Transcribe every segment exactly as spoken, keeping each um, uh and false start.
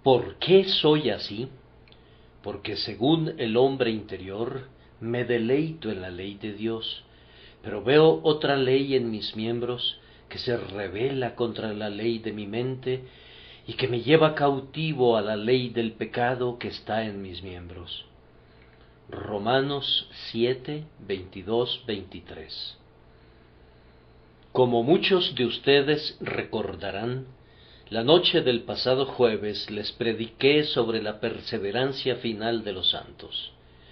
¿Por qué soy así? Porque según el hombre interior me deleito en la ley de Dios, pero veo otra ley en mis miembros que se rebela contra la ley de mi mente y que me lleva cautivo a la ley del pecado que está en mis miembros. Romanos siete, veintidós, veintitrés. Como muchos de ustedes recordarán, la noche del pasado jueves les prediqué sobre la perseverancia final de los santos.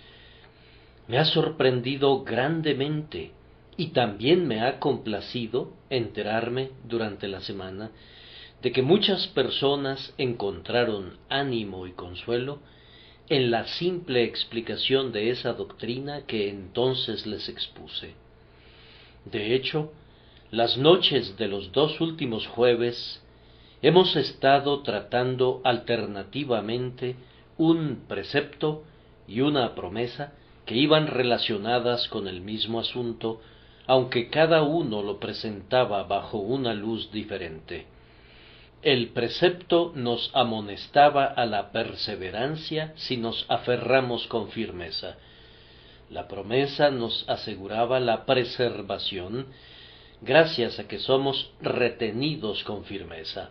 Me ha sorprendido grandemente y también me ha complacido enterarme durante la semana de que muchas personas encontraron ánimo y consuelo en la simple explicación de esa doctrina que entonces les expuse. De hecho, las noches de los dos últimos jueves hemos estado tratando alternativamente un precepto y una promesa que iban relacionadas con el mismo asunto, aunque cada uno lo presentaba bajo una luz diferente. El precepto nos amonestaba a la perseverancia si nos aferramos con firmeza. La promesa nos aseguraba la preservación gracias a que somos retenidos con firmeza.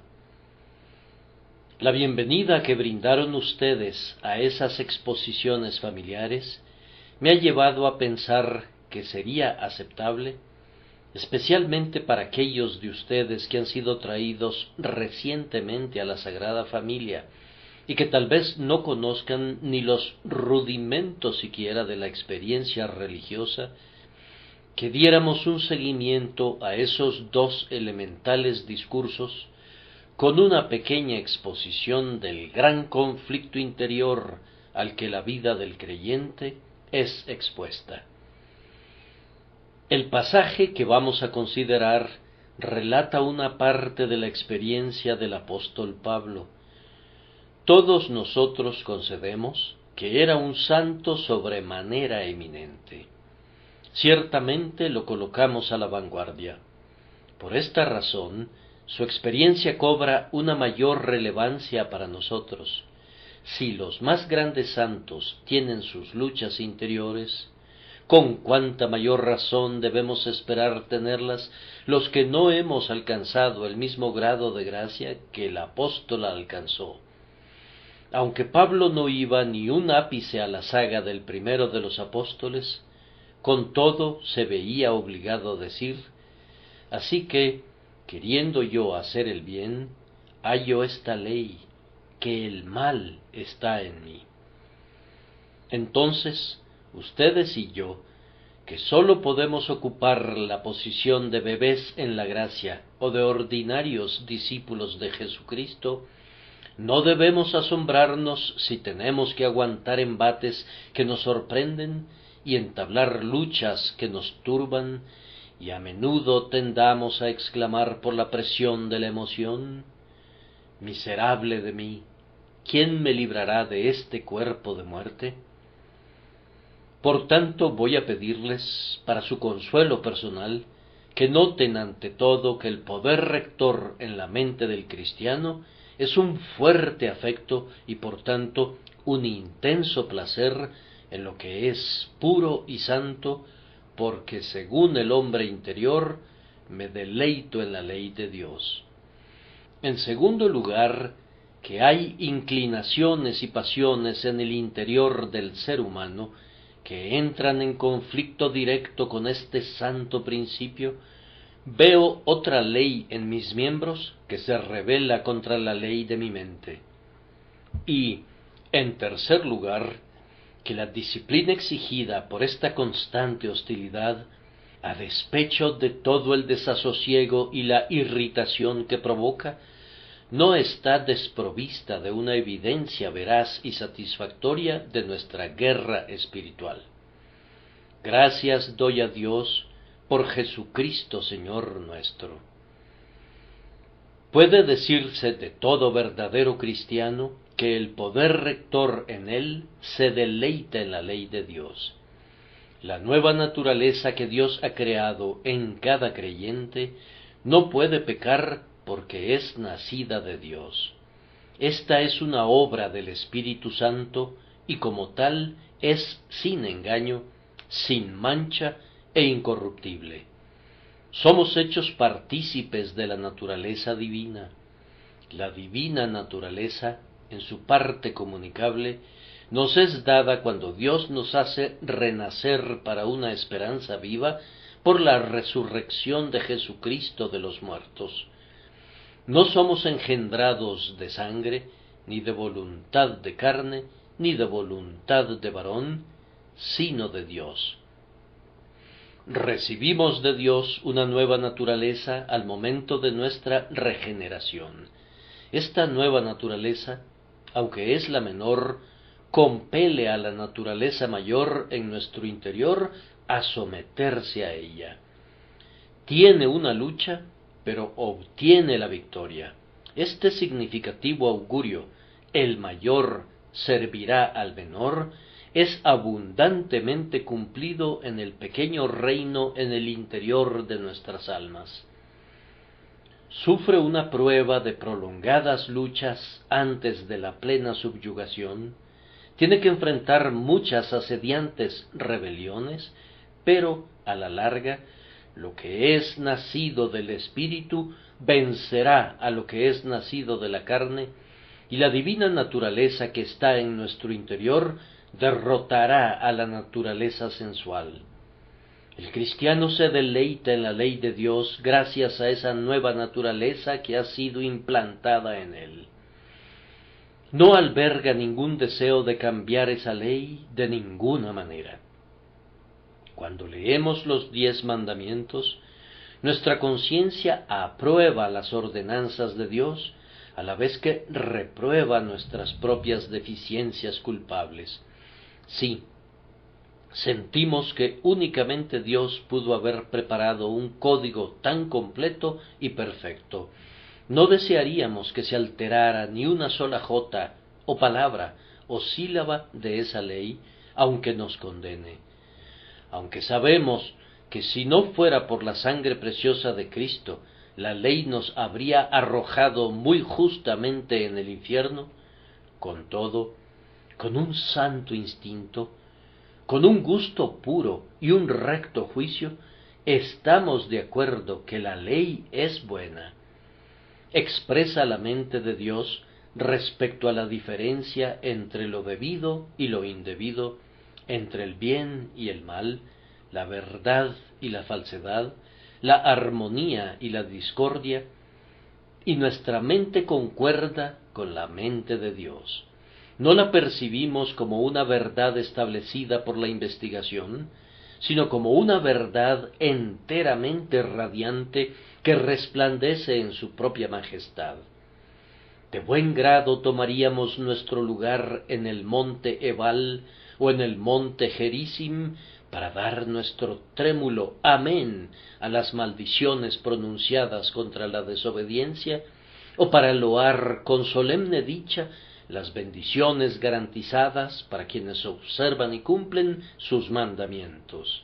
La bienvenida que brindaron ustedes a esas exposiciones familiares me ha llevado a pensar que sería aceptable, especialmente para aquellos de ustedes que han sido traídos recientemente a la Sagrada Familia y que tal vez no conozcan ni los rudimentos siquiera de la experiencia religiosa, que diéramos un seguimiento a esos dos elementales discursos con una pequeña exposición del gran conflicto interior al que la vida del creyente es expuesta. El pasaje que vamos a considerar relata una parte de la experiencia del apóstol Pablo. Todos nosotros concedemos que era un santo sobremanera eminente. Ciertamente lo colocamos a la vanguardia. Por esta razón, su experiencia cobra una mayor relevancia para nosotros. Si los más grandes santos tienen sus luchas interiores, con cuánta mayor razón debemos esperar tenerlas los que no hemos alcanzado el mismo grado de gracia que el apóstol alcanzó. Aunque Pablo no iba ni un ápice a la saga del primero de los apóstoles, con todo se veía obligado a decir: así que, queriendo yo hacer el bien, hallo esta ley, que el mal está en mí. Entonces, ustedes y yo, que sólo podemos ocupar la posición de bebés en la gracia o de ordinarios discípulos de Jesucristo, no debemos asombrarnos si tenemos que aguantar embates que nos sorprenden y entablar luchas que nos turban, y a menudo tendamos a exclamar por la presión de la emoción: miserable de mí, ¿quién me librará de este cuerpo de muerte? Por tanto, voy a pedirles, para su consuelo personal, que noten ante todo que el poder rector en la mente del cristiano es un fuerte afecto y por tanto un intenso placer en lo que es puro y santo, porque según el hombre interior me deleito en la ley de Dios. En segundo lugar, que hay inclinaciones y pasiones en el interior del ser humano que entran en conflicto directo con este santo principio, veo otra ley en mis miembros que se rebela contra la ley de mi mente. Y, en tercer lugar, que la disciplina exigida por esta constante hostilidad, a despecho de todo el desasosiego y la irritación que provoca, no está desprovista de una evidencia veraz y satisfactoria de nuestra guerra espiritual. Gracias doy a Dios por Jesucristo Señor nuestro. Puede decirse de todo verdadero cristiano que el poder rector en él se deleita en la ley de Dios. La nueva naturaleza que Dios ha creado en cada creyente no puede pecar porque es nacida de Dios. Esta es una obra del Espíritu Santo y como tal es sin engaño, sin mancha e incorruptible. Somos hechos partícipes de la naturaleza divina. La divina naturaleza, en su parte comunicable, nos es dada cuando Dios nos hace renacer para una esperanza viva por la resurrección de Jesucristo de los muertos. No somos engendrados de sangre, ni de voluntad de carne, ni de voluntad de varón, sino de Dios. Recibimos de Dios una nueva naturaleza al momento de nuestra regeneración. Esta nueva naturaleza, aunque es la menor, compele a la naturaleza mayor en nuestro interior a someterse a ella. Tiene una lucha, pero obtiene la victoria. Este significativo augurio, el mayor servirá al menor, es abundantemente cumplido en el pequeño reino en el interior de nuestras almas. Sufre una prueba de prolongadas luchas antes de la plena subyugación, tiene que enfrentar muchas asediantes rebeliones, pero a la larga, lo que es nacido del Espíritu vencerá a lo que es nacido de la carne, y la divina naturaleza que está en nuestro interior derrotará a la naturaleza sensual. El cristiano se deleita en la ley de Dios gracias a esa nueva naturaleza que ha sido implantada en él. No alberga ningún deseo de cambiar esa ley de ninguna manera. Cuando leemos los diez mandamientos, nuestra conciencia aprueba las ordenanzas de Dios, a la vez que reprueba nuestras propias deficiencias culpables. Sí, sentimos que únicamente Dios pudo haber preparado un código tan completo y perfecto. No desearíamos que se alterara ni una sola jota, o palabra, o sílaba de esa ley, aunque nos condene. Aunque sabemos que si no fuera por la sangre preciosa de Cristo, la ley nos habría arrojado muy justamente en el infierno, con todo, con un santo instinto, con un gusto puro y un recto juicio, estamos de acuerdo que la ley es buena. Expresa la mente de Dios respecto a la diferencia entre lo debido y lo indebido, entre el bien y el mal, la verdad y la falsedad, la armonía y la discordia, y nuestra mente concuerda con la mente de Dios. No la percibimos como una verdad establecida por la investigación, sino como una verdad enteramente radiante que resplandece en su propia majestad. De buen grado tomaríamos nuestro lugar en el monte Ebal o en el monte Gerizim para dar nuestro trémulo amén a las maldiciones pronunciadas contra la desobediencia, o para loar con solemne dicha las bendiciones garantizadas para quienes observan y cumplen sus mandamientos.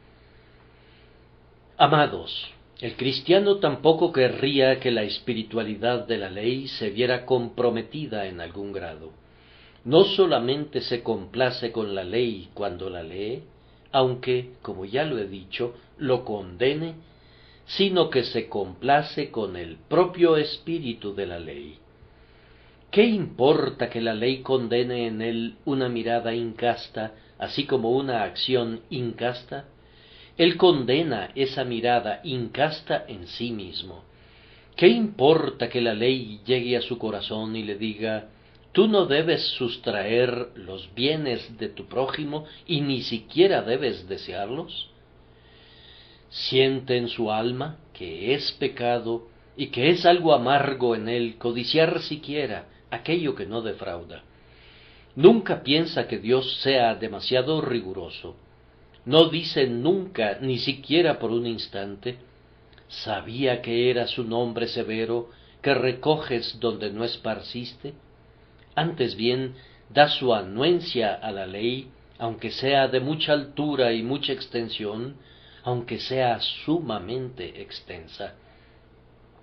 Amados, el cristiano tampoco querría que la espiritualidad de la ley se viera comprometida en algún grado. No solamente se complace con la ley cuando la lee, aunque, como ya lo he dicho, lo condene, sino que se complace con el propio espíritu de la ley. ¿Qué importa que la ley condene en él una mirada incasta, así como una acción incasta? Él condena esa mirada incasta en sí mismo. ¿Qué importa que la ley llegue a su corazón y le diga: tú no debes sustraer los bienes de tu prójimo y ni siquiera debes desearlos? Siente en su alma que es pecado y que es algo amargo en él codiciar siquiera aquello que no defrauda. Nunca piensa que Dios sea demasiado riguroso. No dice nunca, ni siquiera por un instante: ¿sabía que era su nombre severo, que recoges donde no esparciste? Antes bien, da su anuencia a la ley, aunque sea de mucha altura y mucha extensión, aunque sea sumamente extensa.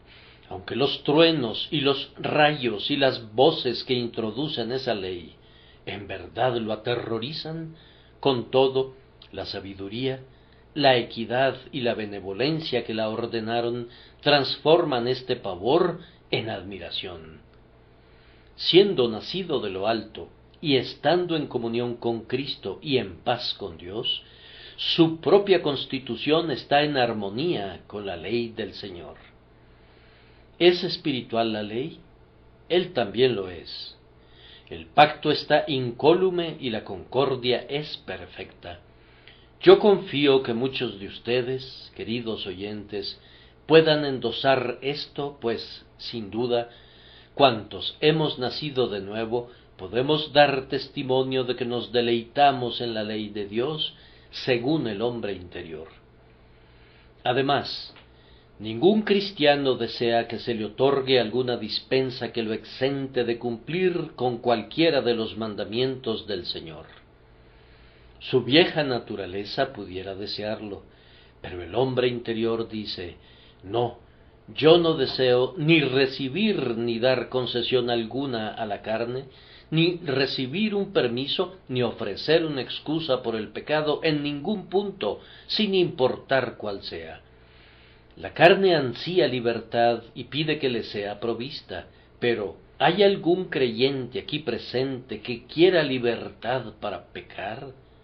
Aunque los truenos y los rayos y las voces que introducen esa ley en verdad lo aterrorizan, con todo, la sabiduría, la equidad y la benevolencia que la ordenaron transforman este pavor en admiración. Siendo nacido de lo alto y estando en comunión con Cristo y en paz con Dios, su propia constitución está en armonía con la ley del Señor. ¿Es espiritual la ley? Él también lo es. El pacto está incólume y la concordia es perfecta. Yo confío que muchos de ustedes, queridos oyentes, puedan endosar esto, pues, sin duda, cuantos hemos nacido de nuevo, podemos dar testimonio de que nos deleitamos en la ley de Dios según el hombre interior. Además, ningún cristiano desea que se le otorgue alguna dispensa que lo exente de cumplir con cualquiera de los mandamientos del Señor. Su vieja naturaleza pudiera desearlo, pero el hombre interior dice, no, yo no deseo ni recibir ni dar concesión alguna a la carne, ni recibir un permiso, ni ofrecer una excusa por el pecado en ningún punto, sin importar cuál sea. La carne ansía libertad y pide que le sea provista, pero ¿hay algún creyente aquí presente que quiera libertad para pecar?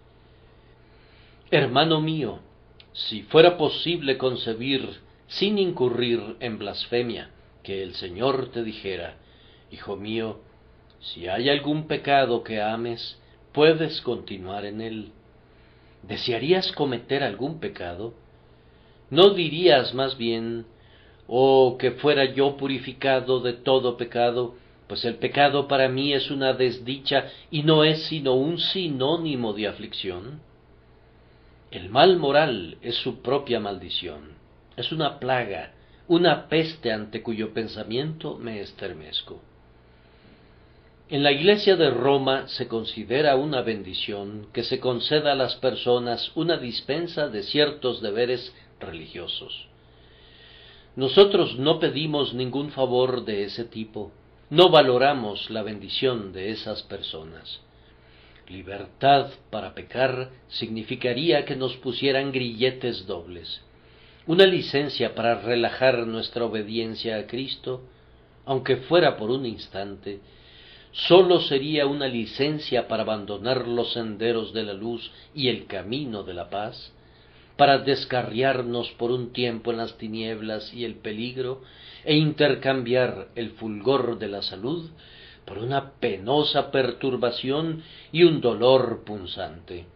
Hermano mío, si fuera posible concebir, sin incurrir en blasfemia, que el Señor te dijera, hijo mío, si hay algún pecado que ames, puedes continuar en él. ¿Desearías cometer algún pecado? ¿No dirías más bien, oh, que fuera yo purificado de todo pecado, pues el pecado para mí es una desdicha y no es sino un sinónimo de aflicción? El mal moral es su propia maldición, es una plaga, una peste ante cuyo pensamiento me estremezco. En la Iglesia de Roma se considera una bendición que se conceda a las personas una dispensa de ciertos deberes religiosos. Nosotros no pedimos ningún favor de ese tipo, no valoramos la bendición de esas personas. Libertad para pecar significaría que nos pusieran grilletes dobles, una licencia para relajar nuestra obediencia a Cristo, aunque fuera por un instante, sólo sería una licencia para abandonar los senderos de la luz y el camino de la paz, para descarriarnos por un tiempo en las tinieblas y el peligro, e intercambiar el fulgor de la salud por una penosa perturbación y un dolor punzante.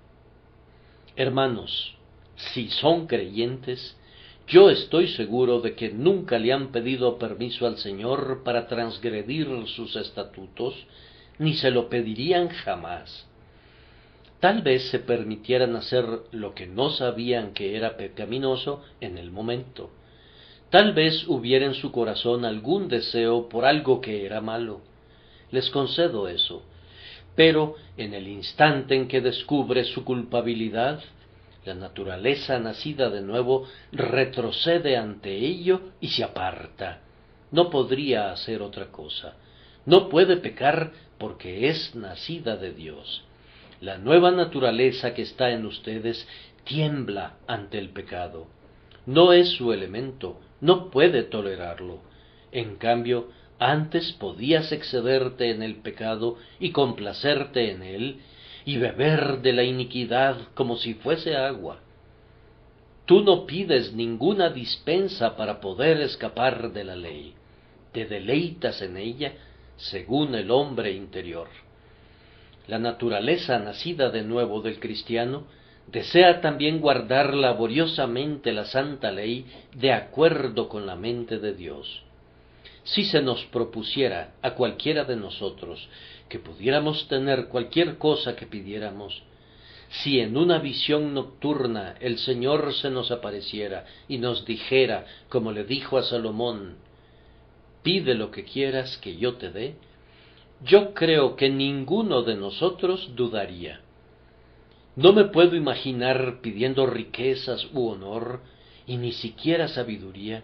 Hermanos, si son creyentes, yo estoy seguro de que nunca le han pedido permiso al Señor para transgredir sus estatutos, ni se lo pedirían jamás. Tal vez se permitieran hacer lo que no sabían que era pecaminoso en el momento. Tal vez hubiera en su corazón algún deseo por algo que era malo. Les concedo eso. Pero en el instante en que descubre su culpabilidad, la naturaleza nacida de nuevo retrocede ante ello y se aparta. No podría hacer otra cosa. No puede pecar porque es nacida de Dios. La nueva naturaleza que está en ustedes tiembla ante el pecado. No es su elemento, no puede tolerarlo. En cambio, antes podías excederte en el pecado y complacerte en él, y beber de la iniquidad como si fuese agua. Tú no pides ninguna dispensa para poder escapar de la ley. Te deleitas en ella según el hombre interior. La naturaleza nacida de nuevo del cristiano desea también guardar laboriosamente la santa ley de acuerdo con la mente de Dios. Si se nos propusiera a cualquiera de nosotros que pudiéramos tener cualquier cosa que pidiéramos, si en una visión nocturna el Señor se nos apareciera y nos dijera, como le dijo a Salomón, pide lo que quieras que yo te dé, yo creo que ninguno de nosotros dudaría. No me puedo imaginar pidiendo riquezas u honor, y ni siquiera sabiduría,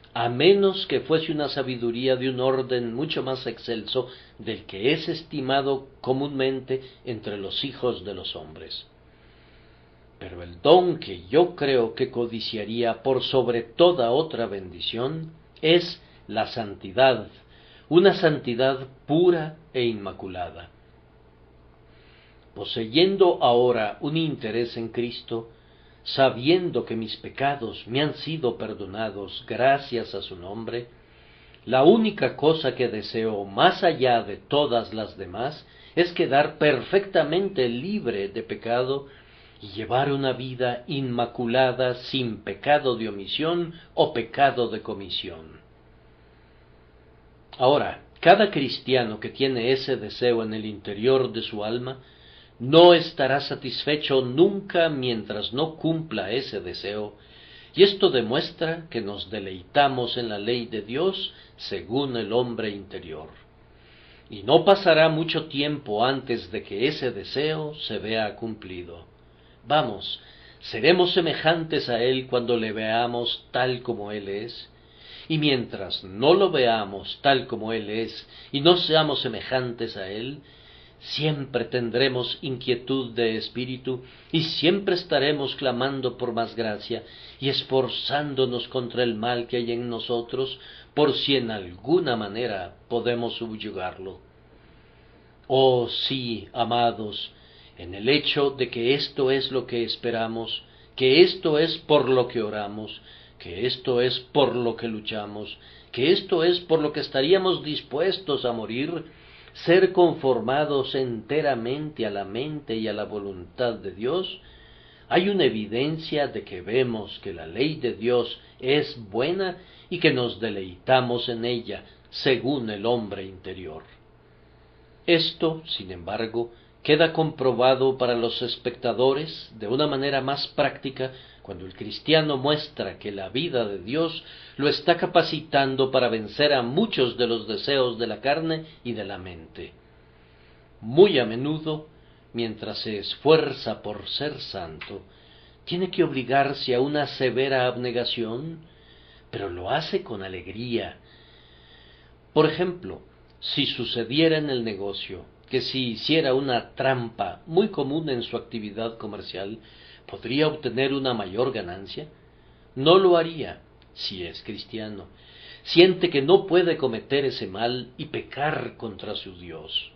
a menos que fuese una sabiduría de un orden mucho más excelso del que es estimado comúnmente entre los hijos de los hombres. Pero el don que yo creo que codiciaría por sobre toda otra bendición es la santidad, una santidad pura e inmaculada. Poseyendo ahora un interés en Cristo, sabiendo que mis pecados me han sido perdonados gracias a su nombre, la única cosa que deseo más allá de todas las demás es quedar perfectamente libre de pecado y llevar una vida inmaculada sin pecado de omisión o pecado de comisión. Ahora, cada cristiano que tiene ese deseo en el interior de su alma no estará satisfecho nunca mientras no cumpla ese deseo, y esto demuestra que nos deleitamos en la ley de Dios según el hombre interior. Y no pasará mucho tiempo antes de que ese deseo se vea cumplido. Vamos, seremos semejantes a Él cuando le veamos tal como Él es, y mientras no lo veamos tal como Él es y no seamos semejantes a Él, siempre tendremos inquietud de espíritu y siempre estaremos clamando por más gracia y esforzándonos contra el mal que hay en nosotros por si en alguna manera podemos subyugarlo. Oh sí, amados, en el hecho de que esto es lo que esperamos, que esto es por lo que oramos, que esto es por lo que luchamos, que esto es por lo que estaríamos dispuestos a morir, ser conformados enteramente a la mente y a la voluntad de Dios, hay una evidencia de que vemos que la ley de Dios es buena y que nos deleitamos en ella, según el hombre interior. Esto, sin embargo, queda comprobado para los espectadores de una manera más práctica cuando el cristiano muestra que la vida de Dios lo está capacitando para vencer a muchos de los deseos de la carne y de la mente. Muy a menudo, mientras se esfuerza por ser santo, tiene que obligarse a una severa abnegación, pero lo hace con alegría. Por ejemplo, si sucediera en el negocio que si hiciera una trampa muy común en su actividad comercial, ¿podría obtener una mayor ganancia? No lo haría, si es cristiano. Siente que no puede cometer ese mal y pecar contra su Dios.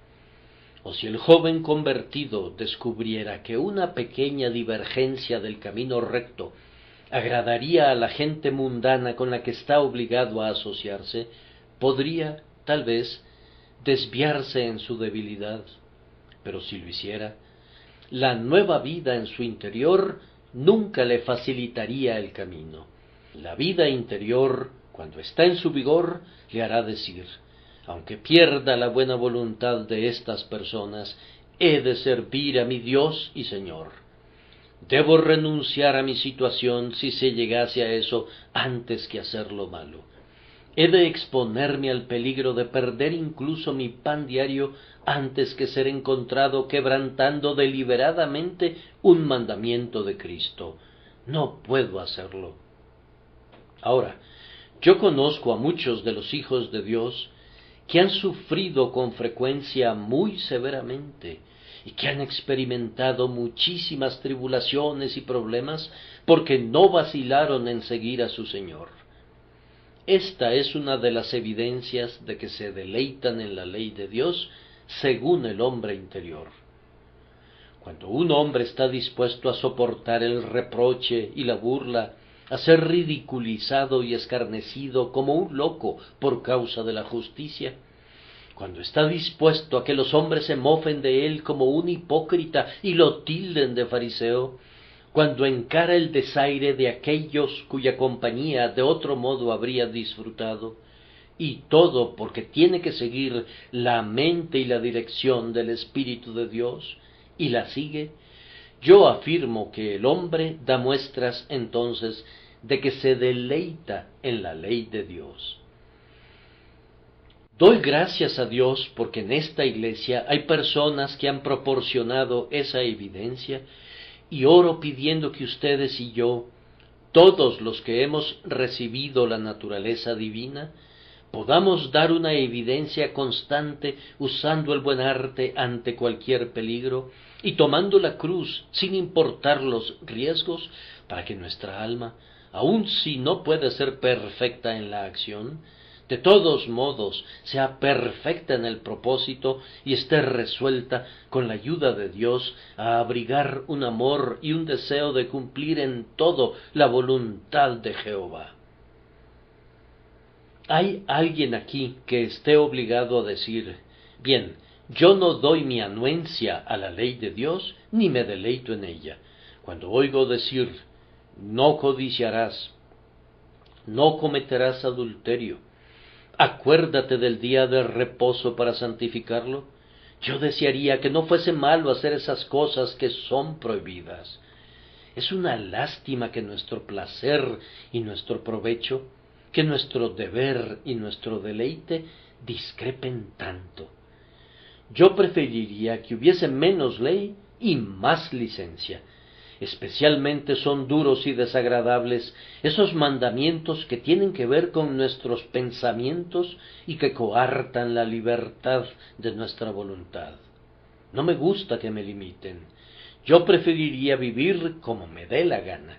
O si el joven convertido descubriera que una pequeña divergencia del camino recto agradaría a la gente mundana con la que está obligado a asociarse, podría, tal vez, desviarse en su debilidad. Pero si lo hiciera, la nueva vida en su interior nunca le facilitaría el camino. La vida interior, cuando está en su vigor, le hará decir: aunque pierda la buena voluntad de estas personas, he de servir a mi Dios y Señor. Debo renunciar a mi situación si se llegase a eso antes que hacer lo malo. He de exponerme al peligro de perder incluso mi pan diario antes que ser encontrado quebrantando deliberadamente un mandamiento de Cristo. No puedo hacerlo. Ahora, yo conozco a muchos de los hijos de Dios que han sufrido con frecuencia muy severamente y que han experimentado muchísimas tribulaciones y problemas porque no vacilaron en seguir a su Señor. Esta es una de las evidencias de que se deleitan en la ley de Dios según el hombre interior. Cuando un hombre está dispuesto a soportar el reproche y la burla, a ser ridiculizado y escarnecido como un loco por causa de la justicia, cuando está dispuesto a que los hombres se mofen de él como un hipócrita y lo tilden de fariseo, cuando encara el desaire de aquellos cuya compañía de otro modo habría disfrutado, y todo porque tiene que seguir la mente y la dirección del Espíritu de Dios, y la sigue, yo afirmo que el hombre da muestras entonces de que se deleita en la ley de Dios. Doy gracias a Dios porque en esta iglesia hay personas que han proporcionado esa evidencia, y oro pidiendo que ustedes y yo todos los que hemos recibido la naturaleza divina, podamos dar una evidencia constante usando el buen arte ante cualquier peligro y tomando la cruz sin importar los riesgos, para que nuestra alma, aun si no puede ser perfecta en la acción, de todos modos sea perfecta en el propósito y esté resuelta, con la ayuda de Dios, a abrigar un amor y un deseo de cumplir en todo la voluntad de Jehová. ¿Hay alguien aquí que esté obligado a decir, bien, yo no doy mi anuencia a la ley de Dios, ni me deleito en ella? Cuando oigo decir, no codiciarás, no cometerás adulterio, acuérdate del día de reposo para santificarlo, yo desearía que no fuese malo hacer esas cosas que son prohibidas. Es una lástima que nuestro placer y nuestro provecho, que nuestro deber y nuestro deleite discrepen tanto. Yo preferiría que hubiese menos ley y más licencia. Especialmente son duros y desagradables esos mandamientos que tienen que ver con nuestros pensamientos y que coartan la libertad de nuestra voluntad. No me gusta que me limiten. Yo preferiría vivir como me dé la gana.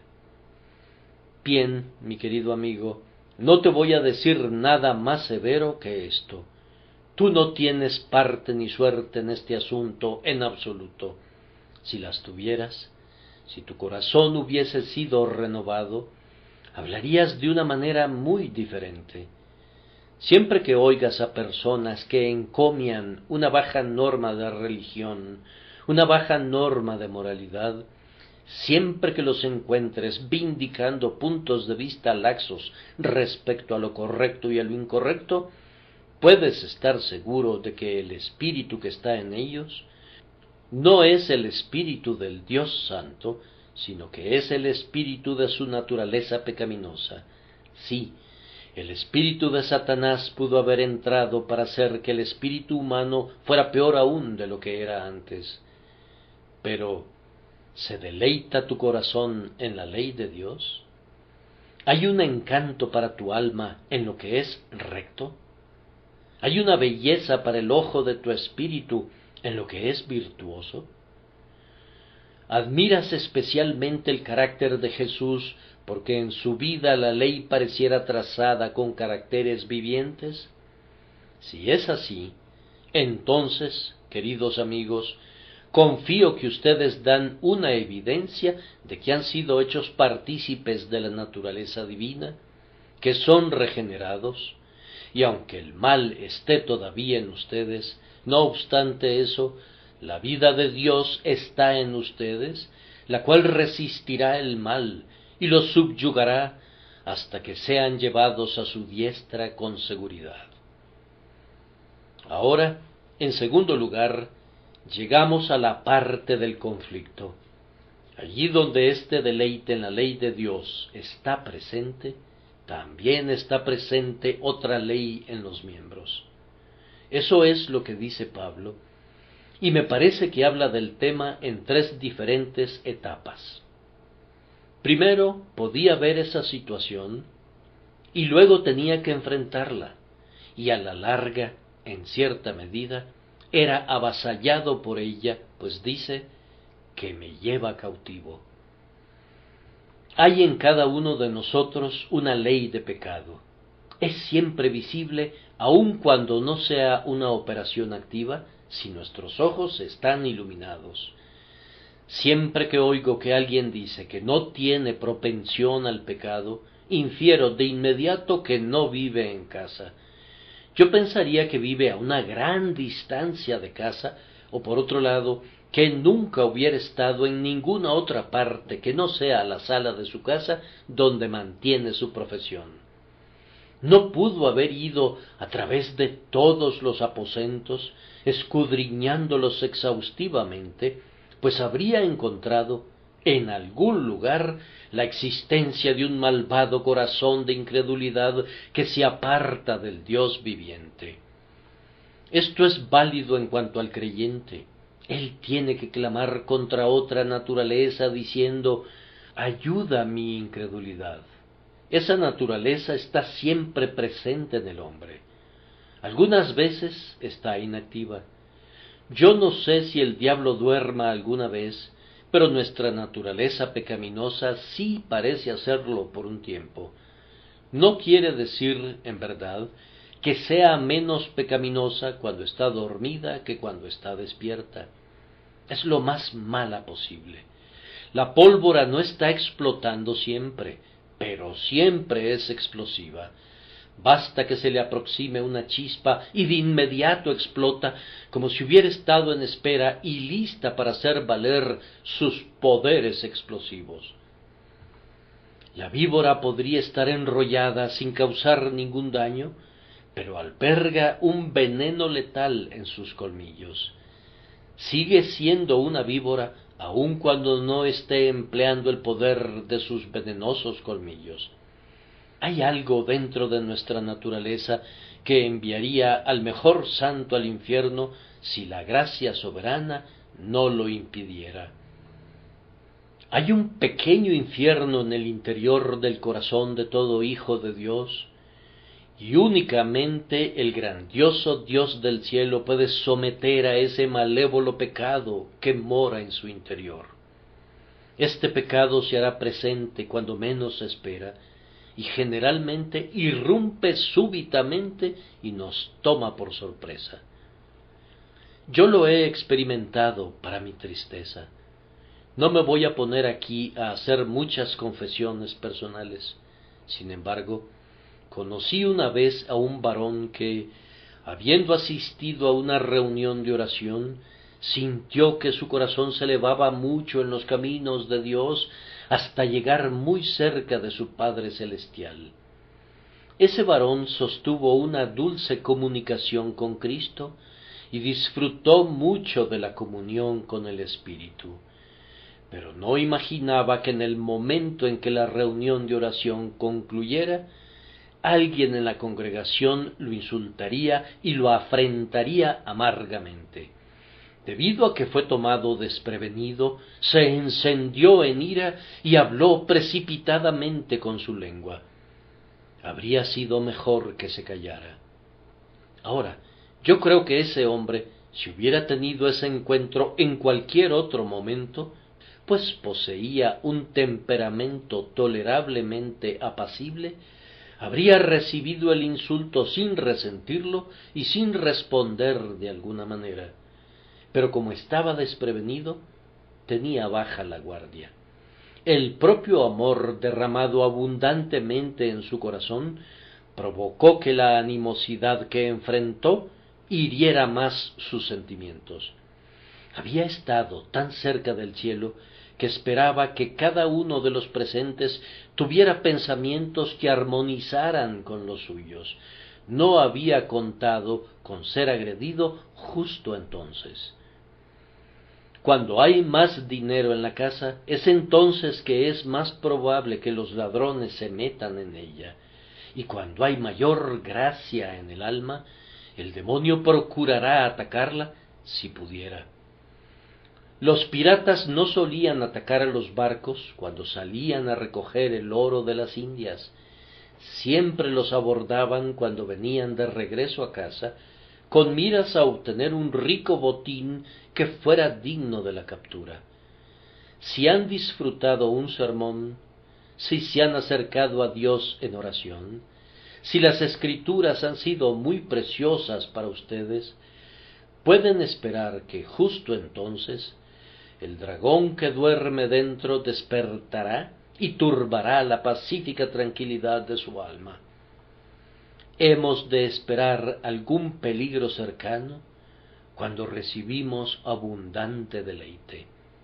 Bien, mi querido amigo, no te voy a decir nada más severo que esto. Tú no tienes parte ni suerte en este asunto en absoluto. Si las tuvieras, si tu corazón hubiese sido renovado, hablarías de una manera muy diferente. Siempre que oigas a personas que encomian una baja norma de religión, una baja norma de moralidad, siempre que los encuentres vindicando puntos de vista laxos respecto a lo correcto y a lo incorrecto, puedes estar seguro de que el espíritu que está en ellos no es el espíritu del Dios Santo, sino que es el espíritu de su naturaleza pecaminosa. Sí, el espíritu de Satanás pudo haber entrado para hacer que el espíritu humano fuera peor aún de lo que era antes. Pero, ¿se deleita tu corazón en la ley de Dios? ¿Hay un encanto para tu alma en lo que es recto? ¿Hay una belleza para el ojo de tu espíritu en lo que es virtuoso? ¿Admiras especialmente el carácter de Jesús porque en su vida la ley pareciera trazada con caracteres vivientes? Si es así, entonces, queridos amigos, confío que ustedes dan una evidencia de que han sido hechos partícipes de la naturaleza divina, que son regenerados, y aunque el mal esté todavía en ustedes, no obstante eso, la vida de Dios está en ustedes, la cual resistirá el mal y los subyugará hasta que sean llevados a su diestra con seguridad. Ahora, en segundo lugar, llegamos a la parte del conflicto. Allí donde este deleite en la ley de Dios está presente, también está presente otra ley en los miembros. Eso es lo que dice Pablo, y me parece que habla del tema en tres diferentes etapas. Primero podía ver esa situación, y luego tenía que enfrentarla, y a la larga, en cierta medida, era avasallado por ella, pues dice que me lleva cautivo. Hay en cada uno de nosotros una ley de pecado. Es siempre visible, aun cuando no sea una operación activa, si nuestros ojos están iluminados. Siempre que oigo que alguien dice que no tiene propensión al pecado, infiero de inmediato que no vive en casa. Yo pensaría que vive a una gran distancia de casa, o por otro lado, que nunca hubiera estado en ninguna otra parte que no sea la sala de su casa donde mantiene su profesión. No pudo haber ido a través de todos los aposentos, escudriñándolos exhaustivamente, pues habría encontrado en algún lugar la existencia de un malvado corazón de incredulidad que se aparta del Dios viviente. Esto es válido en cuanto al creyente. Él tiene que clamar contra otra naturaleza diciendo: ayuda mi incredulidad. Esa naturaleza está siempre presente en el hombre. Algunas veces está inactiva. Yo no sé si el diablo duerma alguna vez, pero nuestra naturaleza pecaminosa sí parece hacerlo por un tiempo. No quiere decir, en verdad, que sea menos pecaminosa cuando está dormida que cuando está despierta. Es lo más mala posible. La pólvora no está explotando siempre, pero siempre es explosiva. Basta que se le aproxime una chispa y de inmediato explota, como si hubiera estado en espera y lista para hacer valer sus poderes explosivos. La víbora podría estar enrollada sin causar ningún daño, pero alberga un veneno letal en sus colmillos. Sigue siendo una víbora aun cuando no esté empleando el poder de sus venenosos colmillos. Hay algo dentro de nuestra naturaleza que enviaría al mejor santo al infierno si la gracia soberana no lo impidiera. Hay un pequeño infierno en el interior del corazón de todo hijo de Dios, y únicamente el grandioso Dios del cielo puede someter a ese malévolo pecado que mora en su interior. Este pecado se hará presente cuando menos se espera, y generalmente irrumpe súbitamente y nos toma por sorpresa. Yo lo he experimentado para mi tristeza. No me voy a poner aquí a hacer muchas confesiones personales. Sin embargo, conocí una vez a un varón que, habiendo asistido a una reunión de oración, sintió que su corazón se elevaba mucho en los caminos de Dios hasta llegar muy cerca de su Padre Celestial. Ese varón sostuvo una dulce comunicación con Cristo y disfrutó mucho de la comunión con el Espíritu, pero no imaginaba que en el momento en que la reunión de oración concluyera, alguien en la congregación lo insultaría y lo afrentaría amargamente. Debido a que fue tomado desprevenido, se encendió en ira y habló precipitadamente con su lengua. Habría sido mejor que se callara. Ahora, yo creo que ese hombre, si hubiera tenido ese encuentro en cualquier otro momento, pues poseía un temperamento tolerablemente apacible, habría recibido el insulto sin resentirlo y sin responder de alguna manera. Pero como estaba desprevenido, tenía baja la guardia. El propio amor derramado abundantemente en su corazón provocó que la animosidad que enfrentó hiriera más sus sentimientos. Había estado tan cerca del cielo que esperaba que cada uno de los presentes tuviera pensamientos que armonizaran con los suyos. No había contado con ser agredido justo entonces. Cuando hay más dinero en la casa, es entonces que es más probable que los ladrones se metan en ella. Y cuando hay mayor gracia en el alma, el demonio procurará atacarla si pudiera. Los piratas no solían atacar a los barcos cuando salían a recoger el oro de las Indias. Siempre los abordaban cuando venían de regreso a casa, con miras a obtener un rico botín que fuera digno de la captura. Si han disfrutado un sermón, si se han acercado a Dios en oración, si las Escrituras han sido muy preciosas para ustedes, pueden esperar que justo entonces el dragón que duerme dentro despertará y turbará la pacífica tranquilidad de su alma. Hemos de esperar algún peligro cercano cuando recibimos abundante deleite.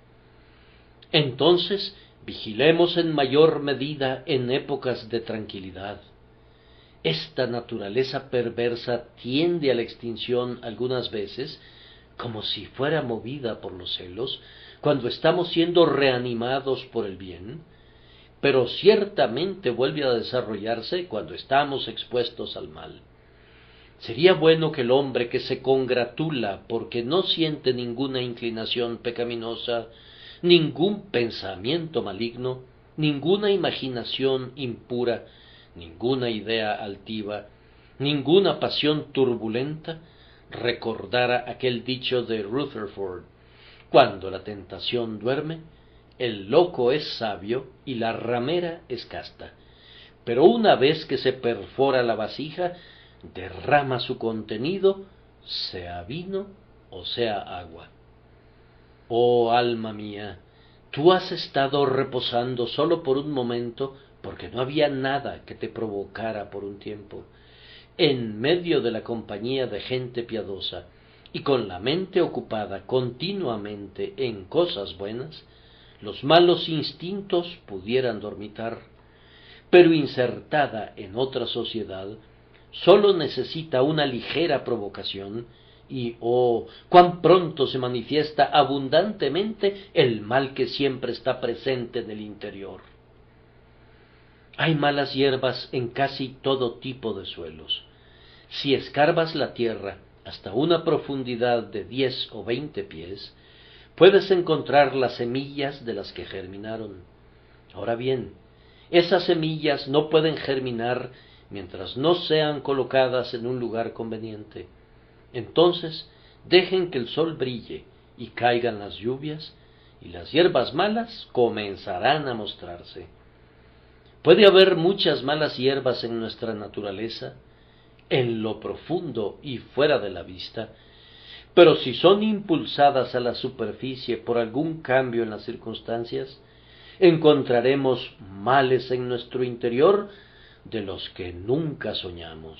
Entonces, vigilemos en mayor medida en épocas de tranquilidad. Esta naturaleza perversa tiende a la extinción algunas veces, como si fuera movida por los celos, cuando estamos siendo reanimados por el bien, pero ciertamente vuelve a desarrollarse cuando estamos expuestos al mal. Sería bueno que el hombre que se congratula porque no siente ninguna inclinación pecaminosa, ningún pensamiento maligno, ninguna imaginación impura, ninguna idea altiva, ninguna pasión turbulenta recordara aquel dicho de Rutherford: cuando la tentación duerme, el loco es sabio y la ramera es casta, pero una vez que se perfora la vasija, derrama su contenido, sea vino o sea agua. Oh alma mía, tú has estado reposando solo por un momento, porque no había nada que te provocara por un tiempo, en medio de la compañía de gente piadosa, y con la mente ocupada continuamente en cosas buenas, los malos instintos pudieran dormitar, pero insertada en otra sociedad, sólo necesita una ligera provocación, y oh, cuán pronto se manifiesta abundantemente el mal que siempre está presente en el interior. Hay malas hierbas en casi todo tipo de suelos. Si escarbas la tierra hasta una profundidad de diez o veinte pies, puedes encontrar las semillas de las que germinaron. Ahora bien, esas semillas no pueden germinar mientras no sean colocadas en un lugar conveniente. Entonces, dejen que el sol brille y caigan las lluvias, y las hierbas malas comenzarán a mostrarse. Puede haber muchas malas hierbas en nuestra naturaleza, en lo profundo y fuera de la vista, pero si son impulsadas a la superficie por algún cambio en las circunstancias, encontraremos males en nuestro interior de los que nunca soñamos.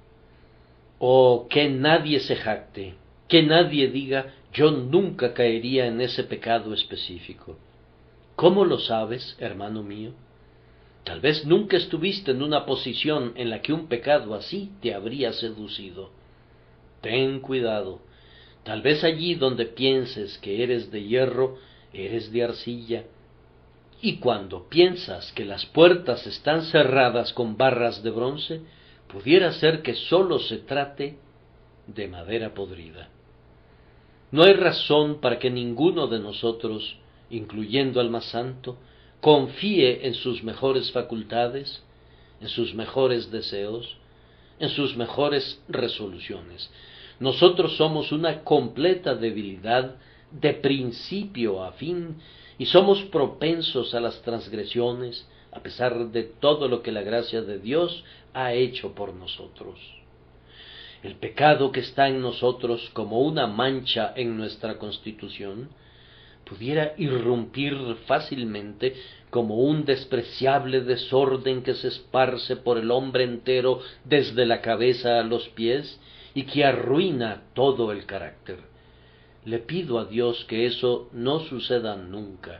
Oh, que nadie se jacte, que nadie diga: yo nunca caería en ese pecado específico. ¿Cómo lo sabes, hermano mío? Tal vez nunca estuviste en una posición en la que un pecado así te habría seducido. Ten cuidado, tal vez allí donde pienses que eres de hierro, eres de arcilla, y cuando piensas que las puertas están cerradas con barras de bronce, pudiera ser que sólo se trate de madera podrida. No hay razón para que ninguno de nosotros, incluyendo al más santo, confíe en sus mejores facultades, en sus mejores deseos, en sus mejores resoluciones. Nosotros somos una completa debilidad de principio a fin, y somos propensos a las transgresiones, a pesar de todo lo que la gracia de Dios ha hecho por nosotros. El pecado que está en nosotros como una mancha en nuestra constitución pudiera irrumpir fácilmente como un despreciable desorden que se esparce por el hombre entero desde la cabeza a los pies y que arruina todo el carácter. Le pido a Dios que eso no suceda nunca.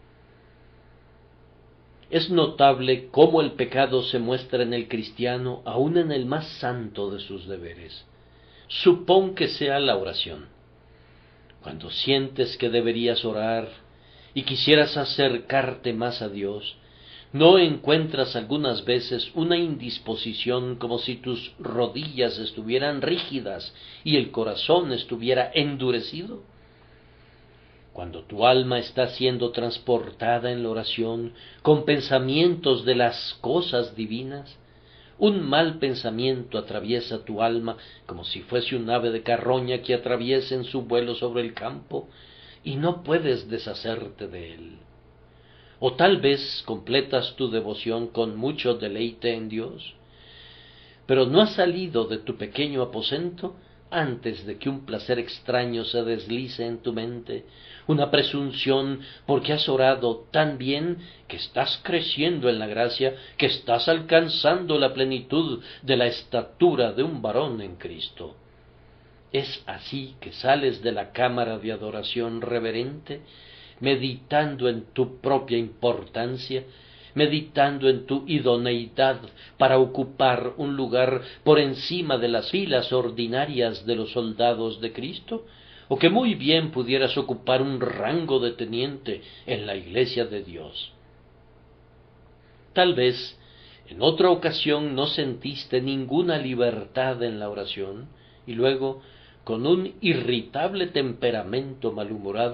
Es notable cómo el pecado se muestra en el cristiano aun en el más santo de sus deberes. Supón que sea la oración. Cuando sientes que deberías orar y quisieras acercarte más a Dios, ¿no encuentras algunas veces una indisposición como si tus rodillas estuvieran rígidas y el corazón estuviera endurecido? Cuando tu alma está siendo transportada en la oración con pensamientos de las cosas divinas, un mal pensamiento atraviesa tu alma como si fuese un ave de carroña que atraviesa en su vuelo sobre el campo, y no puedes deshacerte de él. O tal vez completas tu devoción con mucho deleite en Dios, pero no has salido de tu pequeño aposento antes de que un placer extraño se deslice en tu mente, una presunción porque has orado tan bien que estás creciendo en la gracia, que estás alcanzando la plenitud de la estatura de un varón en Cristo. Es así que sales de la cámara de adoración reverente, meditando en tu propia importancia, meditando en tu idoneidad para ocupar un lugar por encima de las filas ordinarias de los soldados de Cristo, o que muy bien pudieras ocupar un rango de teniente en la Iglesia de Dios. Tal vez en otra ocasión no sentiste ninguna libertad en la oración, y luego, con un irritable temperamento malhumorado,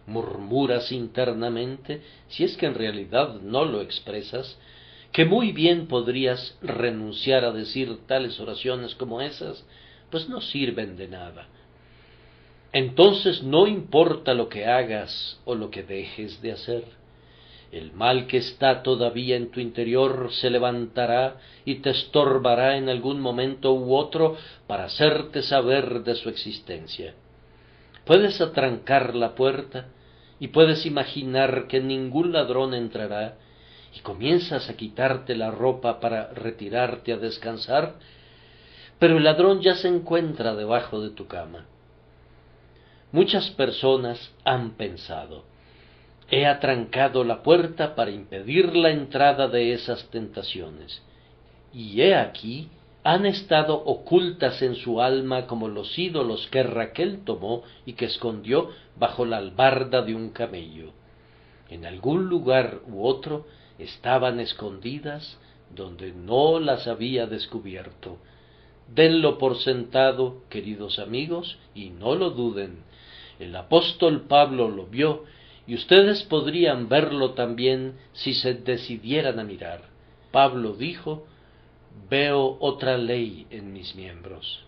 Murmuras internamente, si es que en realidad no lo expresas, que muy bien podrías renunciar a decir tales oraciones como esas, pues no sirven de nada. Entonces no importa lo que hagas o lo que dejes de hacer, el mal que está todavía en tu interior se levantará y te estorbará en algún momento u otro para hacerte saber de su existencia. Puedes atrancar la puerta y puedes imaginar que ningún ladrón entrará, y comienzas a quitarte la ropa para retirarte a descansar, pero el ladrón ya se encuentra debajo de tu cama. Muchas personas han pensado: he atrancado la puerta para impedir la entrada de esas tentaciones, y he aquí, han estado ocultas en su alma como los ídolos que Raquel tomó y que escondió bajo la albarda de un camello. En algún lugar u otro estaban escondidas donde no las había descubierto. Denlo por sentado, queridos amigos, y no lo duden. El apóstol Pablo lo vio, y ustedes podrían verlo también si se decidieran a mirar. Pablo dijo: veo otra ley en mis miembros.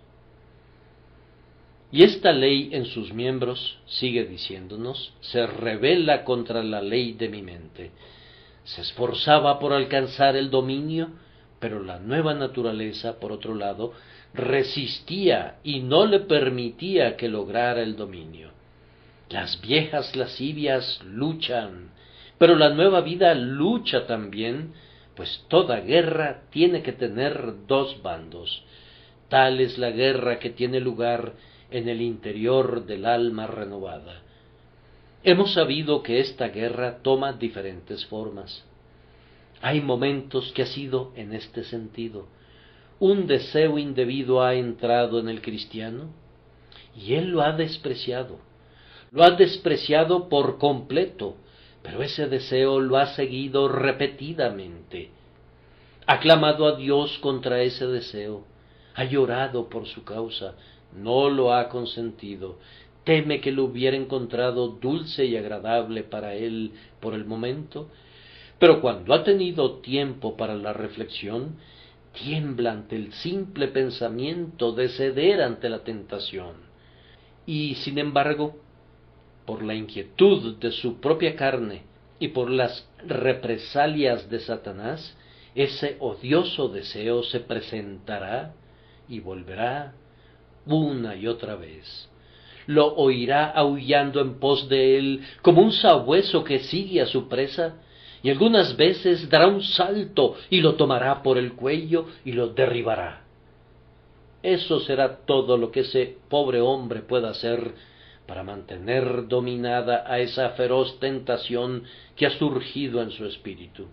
Y esta ley en sus miembros, sigue diciéndonos, se rebela contra la ley de mi mente. Se esforzaba por alcanzar el dominio, pero la nueva naturaleza, por otro lado, resistía y no le permitía que lograra el dominio. Las viejas lascivias luchan, pero la nueva vida lucha también, pues toda guerra tiene que tener dos bandos. Tal es la guerra que tiene lugar en el interior del alma renovada. Hemos sabido que esta guerra toma diferentes formas. Hay momentos que ha sido en este sentido. Un deseo indebido ha entrado en el cristiano y él lo ha despreciado. Lo ha despreciado por completo, pero ese deseo lo ha seguido repetidamente. Ha clamado a Dios contra ese deseo, ha llorado por su causa, no lo ha consentido, teme que lo hubiera encontrado dulce y agradable para él por el momento, pero cuando ha tenido tiempo para la reflexión, tiembla ante el simple pensamiento de ceder ante la tentación. Y, sin embargo, por la inquietud de su propia carne y por las represalias de Satanás, ese odioso deseo se presentará y volverá una y otra vez. Lo oirá aullando en pos de él como un sabueso que sigue a su presa, y algunas veces dará un salto y lo tomará por el cuello y lo derribará. Eso será todo lo que ese pobre hombre pueda hacer para mantener dominada a esa feroz tentación que ha surgido en su espíritu.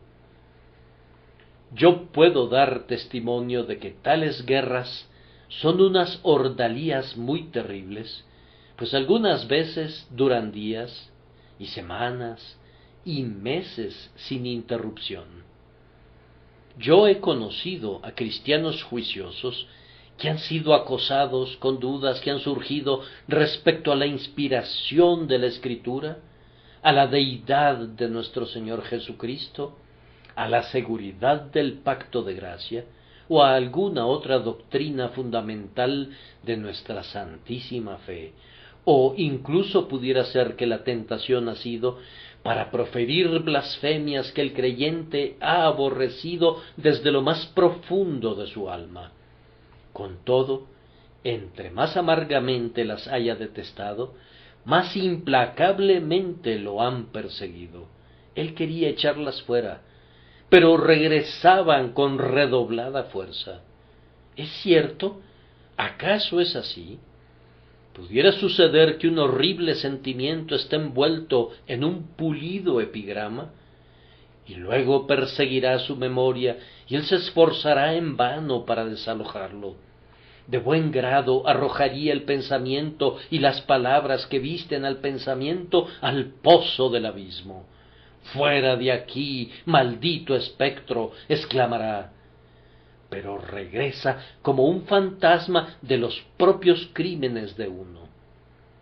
Yo puedo dar testimonio de que tales guerras son unas ordalías muy terribles, pues algunas veces duran días y semanas y meses sin interrupción. Yo he conocido a cristianos juiciosos que han sido acosados con dudas que han surgido respecto a la inspiración de la Escritura, a la deidad de nuestro Señor Jesucristo, a la seguridad del pacto de gracia, o a alguna otra doctrina fundamental de nuestra santísima fe, o incluso pudiera ser que la tentación ha sido para proferir blasfemias que el creyente ha aborrecido desde lo más profundo de su alma. Con todo, entre más amargamente las haya detestado, más implacablemente lo han perseguido. Él quería echarlas fuera, pero regresaban con redoblada fuerza. ¿Es cierto? ¿Acaso es así? ¿Pudiera suceder que un horrible sentimiento esté envuelto en un pulido epigrama? Y luego perseguirá su memoria, y él se esforzará en vano para desalojarlo. De buen grado arrojaría el pensamiento y las palabras que visten al pensamiento al pozo del abismo. «Fuera de aquí, maldito espectro», exclamará, pero regresa como un fantasma de los propios crímenes de uno.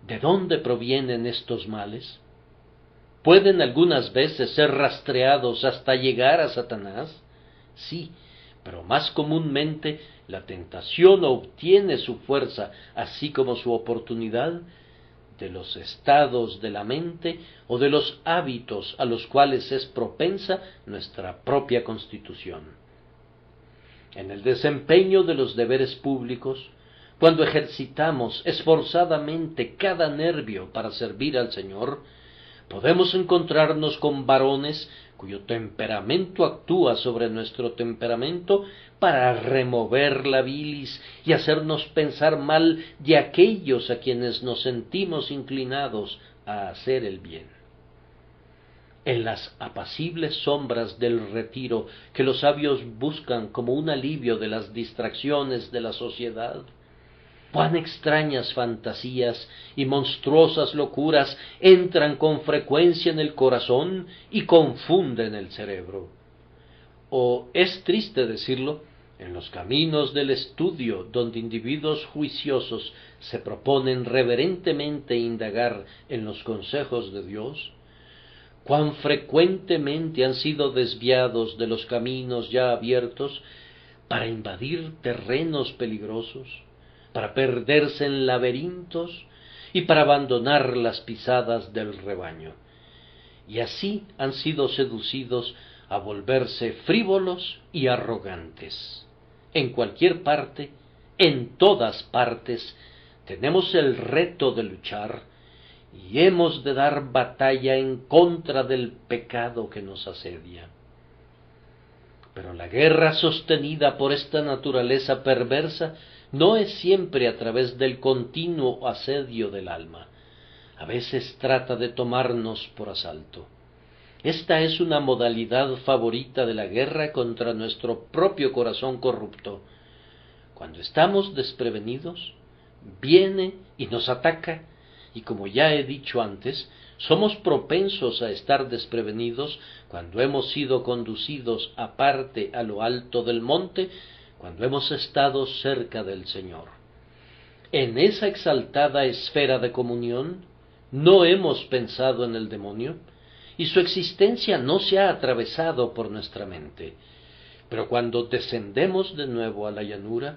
¿De dónde provienen estos males? ¿Pueden algunas veces ser rastreados hasta llegar a Satanás? Sí, pero más comúnmente la tentación obtiene su fuerza, así como su oportunidad, de los estados de la mente o de los hábitos a los cuales es propensa nuestra propia constitución. En el desempeño de los deberes públicos, cuando ejercitamos esforzadamente cada nervio para servir al Señor, podemos encontrarnos con varones cuyo temperamento actúa sobre nuestro temperamento para remover la bilis y hacernos pensar mal de aquellos a quienes nos sentimos inclinados a hacer el bien. En las apacibles sombras del retiro que los sabios buscan como un alivio de las distracciones de la sociedad, cuán extrañas fantasías y monstruosas locuras entran con frecuencia en el corazón y confunden el cerebro. O, es triste decirlo, en los caminos del estudio donde individuos juiciosos se proponen reverentemente indagar en los consejos de Dios, cuán frecuentemente han sido desviados de los caminos ya abiertos para invadir terrenos peligrosos, para perderse en laberintos y para abandonar las pisadas del rebaño. Y así han sido seducidos a volverse frívolos y arrogantes. En cualquier parte, en todas partes, tenemos el reto de luchar y hemos de dar batalla en contra del pecado que nos asedia. Pero la guerra sostenida por esta naturaleza perversa no es siempre a través del continuo asedio del alma. A veces trata de tomarnos por asalto. Esta es una modalidad favorita de la guerra contra nuestro propio corazón corrupto. Cuando estamos desprevenidos, viene y nos ataca, y como ya he dicho antes, somos propensos a estar desprevenidos cuando hemos sido conducidos aparte a lo alto del monte, cuando hemos estado cerca del Señor. En esa exaltada esfera de comunión, no hemos pensado en el demonio, y su existencia no se ha atravesado por nuestra mente. Pero cuando descendemos de nuevo a la llanura,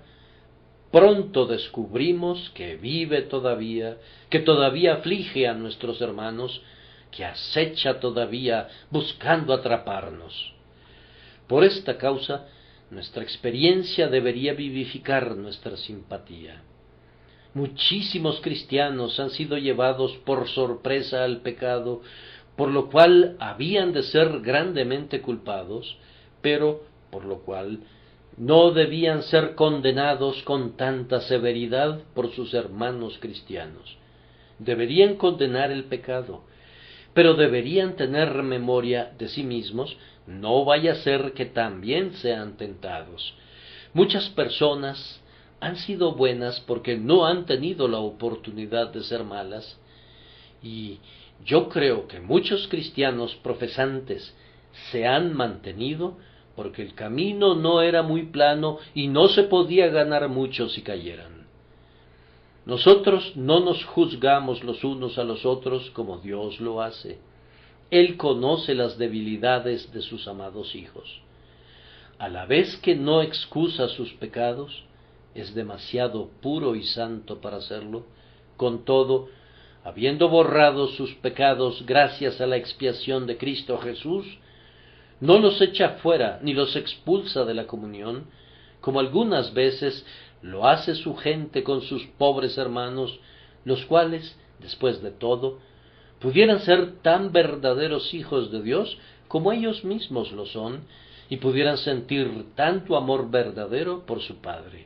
pronto descubrimos que vive todavía, que todavía aflige a nuestros hermanos, que acecha todavía buscando atraparnos. Por esta causa, nuestra experiencia debería vivificar nuestra simpatía. Muchísimos cristianos han sido llevados por sorpresa al pecado, por lo cual habían de ser grandemente culpados, pero por lo cual no debían ser condenados con tanta severidad por sus hermanos cristianos. Deberían condenar el pecado, pero deberían tener memoria de sí mismos, no vaya a ser que también sean tentados. Muchas personas han sido buenas porque no han tenido la oportunidad de ser malas, y yo creo que muchos cristianos profesantes se han mantenido porque el camino no era muy plano y no se podía ganar mucho si cayeran. Nosotros no nos juzgamos los unos a los otros como Dios lo hace. Él conoce las debilidades de sus amados hijos. A la vez que no excusa sus pecados, es demasiado puro y santo para hacerlo. Con todo, habiendo borrado sus pecados gracias a la expiación de Cristo Jesús, no los echa fuera ni los expulsa de la comunión, como algunas veces lo hace su gente con sus pobres hermanos, los cuales, después de todo, pudieran ser tan verdaderos hijos de Dios como ellos mismos lo son, y pudieran sentir tanto amor verdadero por su Padre.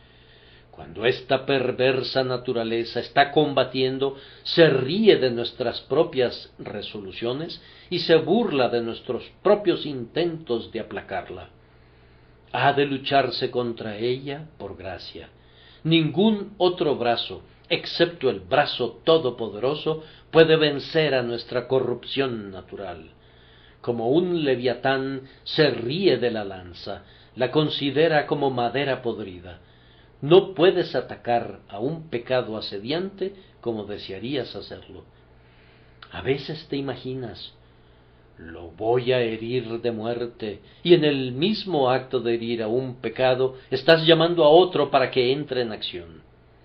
Cuando esta perversa naturaleza está combatiendo, se ríe de nuestras propias resoluciones y se burla de nuestros propios intentos de aplacarla. Ha de lucharse contra ella por gracia. Ningún otro brazo, excepto el brazo todopoderoso, puede vencer a nuestra corrupción natural. Como un leviatán se ríe de la lanza, la considera como madera podrida. No puedes atacar a un pecado asediante como desearías hacerlo. A veces te imaginas, lo voy a herir de muerte, y en el mismo acto de herir a un pecado, estás llamando a otro para que entre en acción.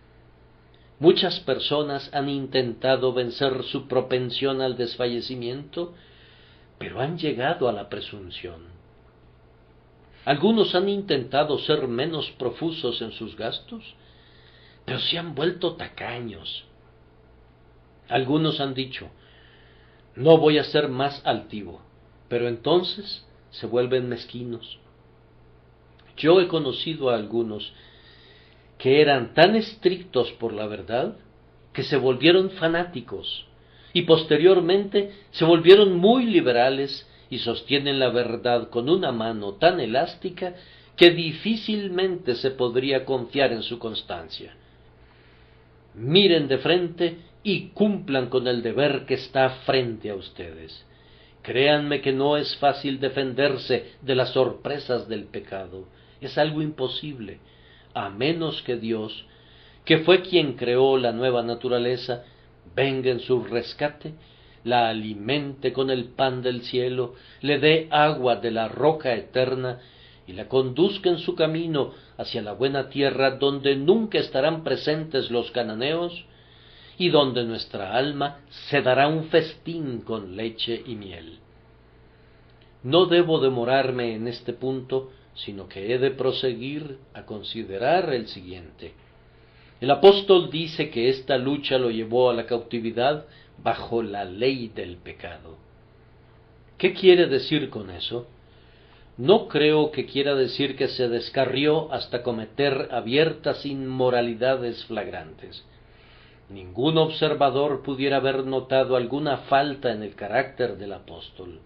Muchas personas han intentado vencer su propensión al desfallecimiento, pero han llegado a la presunción. Algunos han intentado ser menos profusos en sus gastos, pero se han vuelto tacaños. Algunos han dicho, no voy a ser más altivo, pero entonces se vuelven mezquinos. Yo he conocido a algunos que eran tan estrictos por la verdad que se volvieron fanáticos y posteriormente se volvieron muy liberales y sostienen la verdad con una mano tan elástica que difícilmente se podría confiar en su constancia. Miren de frente y cumplan con el deber que está frente a ustedes. Créanme que no es fácil defenderse de las sorpresas del pecado. Es algo imposible, a menos que Dios, que fue quien creó la nueva naturaleza, venga en su rescate, la alimente con el pan del cielo, le dé agua de la roca eterna y la conduzca en su camino hacia la buena tierra donde nunca estarán presentes los cananeos y donde nuestra alma se dará un festín con leche y miel. No debo demorarme en este punto, sino que he de proseguir a considerar el siguiente. El apóstol dice que esta lucha lo llevó a la cautividad bajo la ley del pecado. ¿Qué quiere decir con eso? No creo que quiera decir que se descarrió hasta cometer abiertas inmoralidades flagrantes. Ningún observador pudiera haber notado alguna falta en el carácter del apóstol.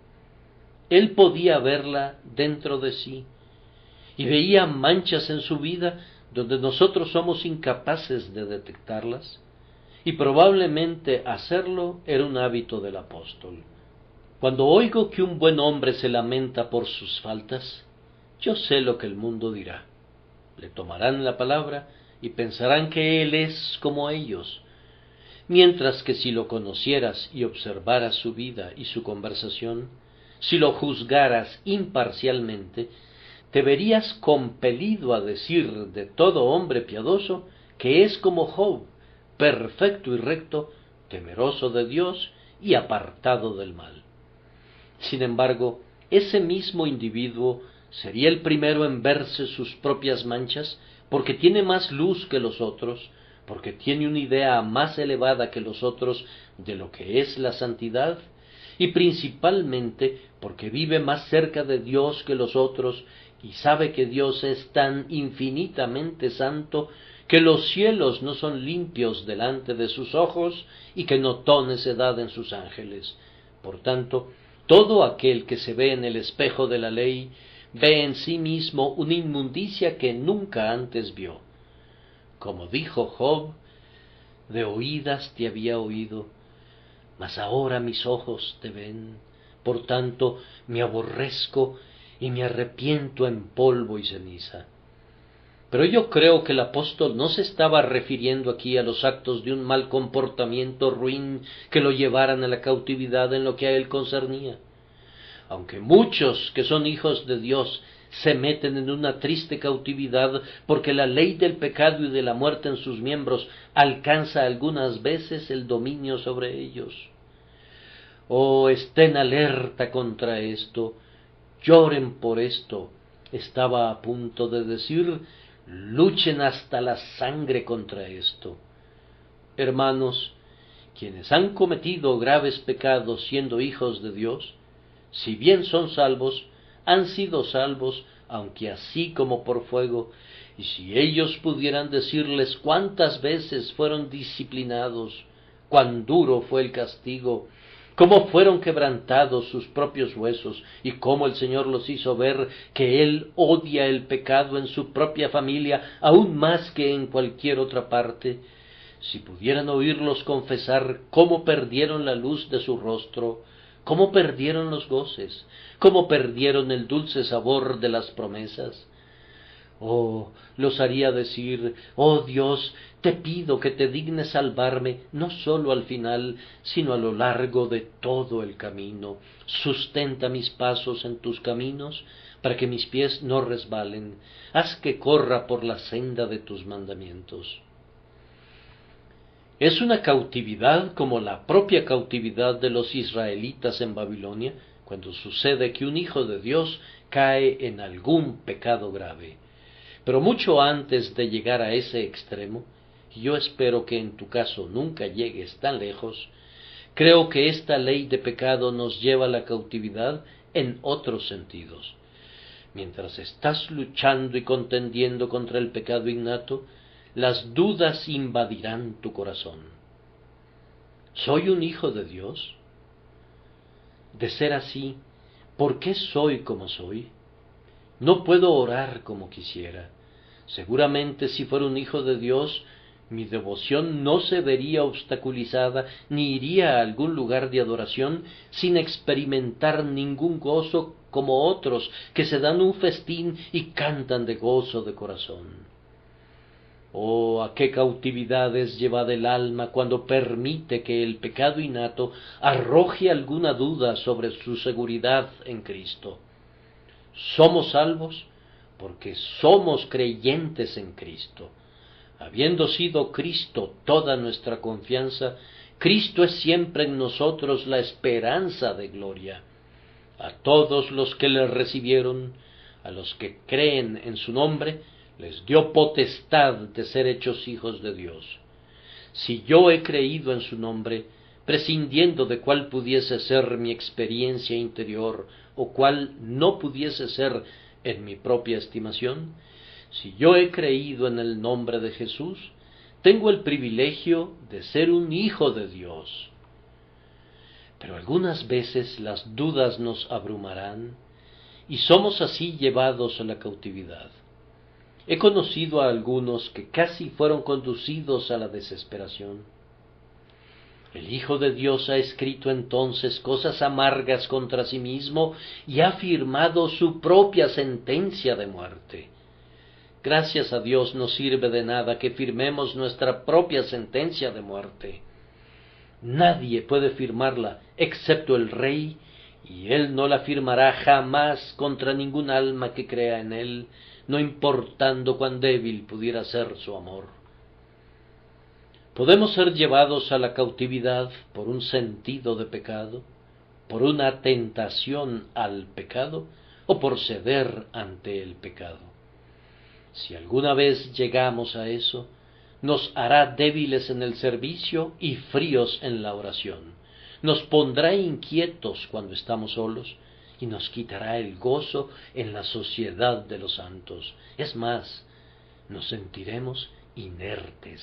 Él podía verla dentro de sí, y veía manchas en su vida donde nosotros somos incapaces de detectarlas, y probablemente hacerlo era un hábito del apóstol. Cuando oigo que un buen hombre se lamenta por sus faltas, yo sé lo que el mundo dirá. Le tomarán la palabra y pensarán que él es como ellos, mientras que si lo conocieras y observaras su vida y su conversación, si lo juzgaras imparcialmente, te verías compelido a decir de todo hombre piadoso que es como Job, perfecto y recto, temeroso de Dios y apartado del mal. Sin embargo, ese mismo individuo sería el primero en verse sus propias manchas porque tiene más luz que los otros, porque tiene una idea más elevada que los otros de lo que es la santidad, y principalmente porque vive más cerca de Dios que los otros y sabe que Dios es tan infinitamente santo que los cielos no son limpios delante de sus ojos y que notó necedad en sus ángeles. Por tanto, todo aquel que se ve en el espejo de la ley ve en sí mismo una inmundicia que nunca antes vio. Como dijo Job, de oídas te había oído, mas ahora mis ojos te ven. Por tanto, me aborrezco y me arrepiento en polvo y ceniza. Pero yo creo que el apóstol no se estaba refiriendo aquí a los actos de un mal comportamiento ruin que lo llevaran a la cautividad en lo que a él concernía. Aunque muchos que son hijos de Dios se meten en una triste cautividad porque la ley del pecado y de la muerte en sus miembros alcanza algunas veces el dominio sobre ellos. Oh, estén alerta contra esto, lloren por esto. Estaba a punto de decir, luchen hasta la sangre contra esto. Hermanos, quienes han cometido graves pecados siendo hijos de Dios, si bien son salvos, han sido salvos, aunque así como por fuego, y si ellos pudieran decirles cuántas veces fueron disciplinados, cuán duro fue el castigo, cómo fueron quebrantados sus propios huesos, y cómo el Señor los hizo ver que Él odia el pecado en su propia familia, aún más que en cualquier otra parte, si pudieran oírlos confesar cómo perdieron la luz de su rostro, cómo perdieron los goces, cómo perdieron el dulce sabor de las promesas. Oh, los haría decir: oh Dios, te pido que te dignes salvarme, no sólo al final, sino a lo largo de todo el camino. Sustenta mis pasos en tus caminos, para que mis pies no resbalen. Haz que corra por la senda de tus mandamientos. Es una cautividad como la propia cautividad de los israelitas en Babilonia, cuando sucede que un hijo de Dios cae en algún pecado grave. Pero mucho antes de llegar a ese extremo, y yo espero que en tu caso nunca llegues tan lejos, creo que esta ley de pecado nos lleva a la cautividad en otros sentidos. Mientras estás luchando y contendiendo contra el pecado innato, las dudas invadirán tu corazón. ¿Soy un hijo de Dios? De ser así, ¿por qué soy como soy? No puedo orar como quisiera. Seguramente si fuera un hijo de Dios, mi devoción no se vería obstaculizada, ni iría a algún lugar de adoración sin experimentar ningún gozo como otros que se dan un festín y cantan de gozo de corazón. Oh, a qué cautividad es llevada el alma cuando permite que el pecado innato arroje alguna duda sobre su seguridad en Cristo. Somos salvos porque somos creyentes en Cristo. Habiendo sido Cristo toda nuestra confianza, Cristo es siempre en nosotros la esperanza de gloria. A todos los que le recibieron, a los que creen en su nombre, les dio potestad de ser hechos hijos de Dios. Si yo he creído en su nombre, prescindiendo de cuál pudiese ser mi experiencia interior o cuál no pudiese ser en mi propia estimación, si yo he creído en el nombre de Jesús, tengo el privilegio de ser un hijo de Dios. Pero algunas veces las dudas nos abrumarán y somos así llevados a la cautividad. He conocido a algunos que casi fueron conducidos a la desesperación. El Hijo de Dios ha escrito entonces cosas amargas contra sí mismo y ha firmado su propia sentencia de muerte. Gracias a Dios no sirve de nada que firmemos nuestra propia sentencia de muerte. Nadie puede firmarla excepto el Rey, y Él no la firmará jamás contra ningún alma que crea en Él, no importando cuán débil pudiera ser su amor. Podemos ser llevados a la cautividad por un sentido de pecado, por una tentación al pecado, o por ceder ante el pecado. Si alguna vez llegamos a eso, nos hará débiles en el servicio y fríos en la oración. Nos pondrá inquietos cuando estamos solos y nos quitará el gozo en la sociedad de los santos. Es más, nos sentiremos inertes.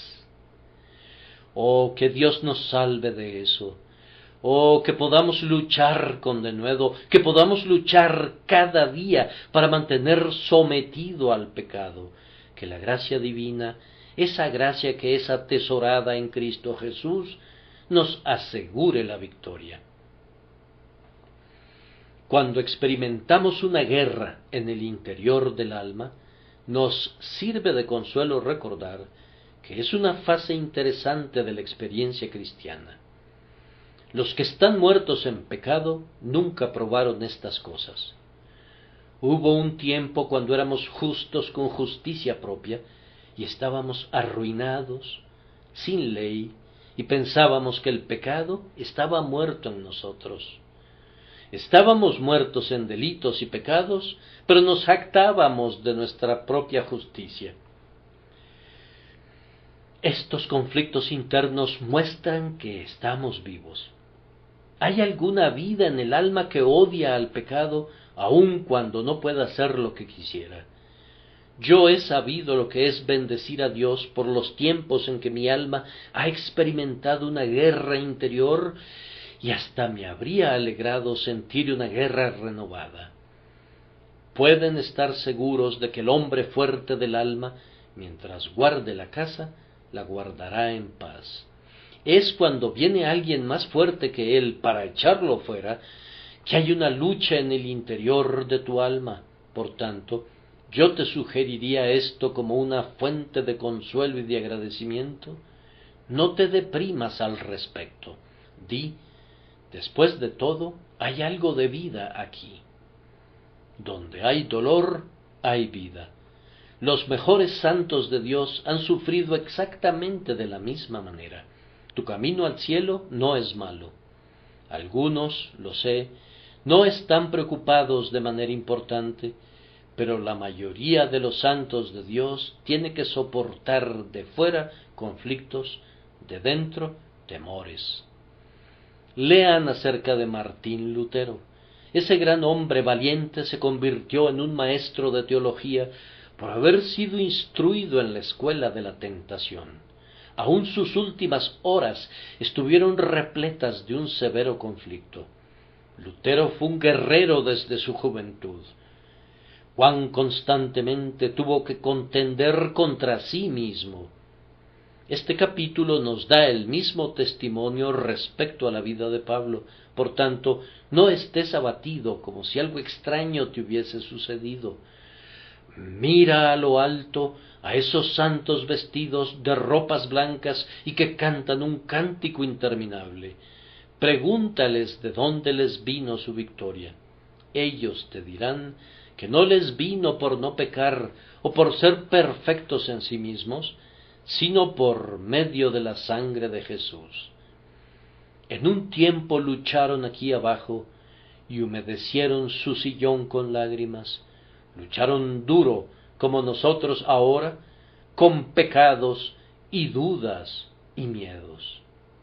Oh, que Dios nos salve de eso. Oh, que podamos luchar con denuedo, que podamos luchar cada día para mantener sometido al pecado. Que la gracia divina, esa gracia que es atesorada en Cristo Jesús, nos asegure la victoria. Cuando experimentamos una guerra en el interior del alma, nos sirve de consuelo recordar que es una fase interesante de la experiencia cristiana. Los que están muertos en pecado nunca probaron estas cosas. Hubo un tiempo cuando éramos justos con justicia propia y estábamos arruinados, sin ley, y pensábamos que el pecado estaba muerto en nosotros. Estábamos muertos en delitos y pecados, pero nos jactábamos de nuestra propia justicia. Estos conflictos internos muestran que estamos vivos. ¿Hay alguna vida en el alma que odia al pecado, aun cuando no pueda hacer lo que quisiera? Yo he sabido lo que es bendecir a Dios por los tiempos en que mi alma ha experimentado una guerra interior y hasta me habría alegrado sentir una guerra renovada. Pueden estar seguros de que el hombre fuerte del alma, mientras guarde la casa, la guardará en paz. Es cuando viene alguien más fuerte que él para echarlo fuera, que hay una lucha en el interior de tu alma. Por tanto, yo te sugeriría esto como una fuente de consuelo y de agradecimiento. No te deprimas al respecto. Di, después de todo, hay algo de vida aquí. Donde hay dolor, hay vida. Los mejores santos de Dios han sufrido exactamente de la misma manera. Tu camino al cielo no es malo. Algunos, lo sé, no están preocupados de manera importante, pero la mayoría de los santos de Dios tiene que soportar de fuera conflictos, de dentro temores. Lean acerca de Martín Lutero. Ese gran hombre valiente se convirtió en un maestro de teología por haber sido instruido en la escuela de la tentación. Aún sus últimas horas estuvieron repletas de un severo conflicto. Lutero fue un guerrero desde su juventud. Cuán constantemente tuvo que contender contra sí mismo. Este capítulo nos da el mismo testimonio respecto a la vida de Pablo. Por tanto, no estés abatido como si algo extraño te hubiese sucedido. Mira a lo alto a esos santos vestidos de ropas blancas y que cantan un cántico interminable. Pregúntales de dónde les vino su victoria. Ellos te dirán que no les vino por no pecar o por ser perfectos en sí mismos, sino por medio de la sangre de Jesús. En un tiempo lucharon aquí abajo y humedecieron su sillón con lágrimas. Lucharon duro como nosotros ahora, con pecados y dudas y miedos.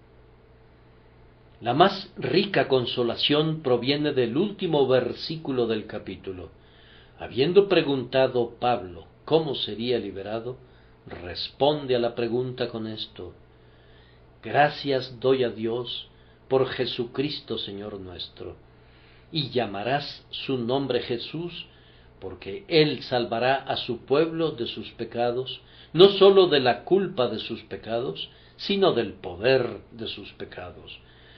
La más rica consolación proviene del último versículo del capítulo. Habiendo preguntado Pablo cómo sería liberado, responde a la pregunta con esto: gracias doy a Dios por Jesucristo Señor nuestro, y llamarás su nombre Jesús, porque Él salvará a su pueblo de sus pecados, no sólo de la culpa de sus pecados, sino del poder de sus pecados.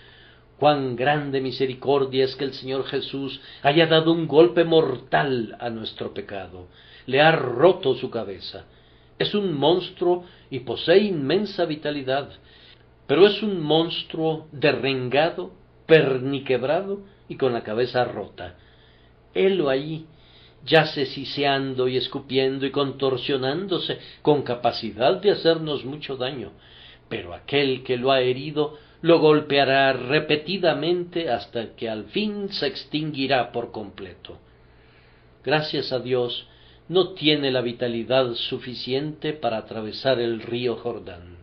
Cuán grande misericordia es que el Señor Jesús haya dado un golpe mortal a nuestro pecado, le ha roto su cabeza. Es un monstruo y posee inmensa vitalidad, pero es un monstruo derrengado, perniquebrado y con la cabeza rota. Helo ahí, yace siseando y escupiendo y contorsionándose con capacidad de hacernos mucho daño, pero aquel que lo ha herido lo golpeará repetidamente hasta que al fin se extinguirá por completo. Gracias a Dios, no tiene la vitalidad suficiente para atravesar el río Jordán.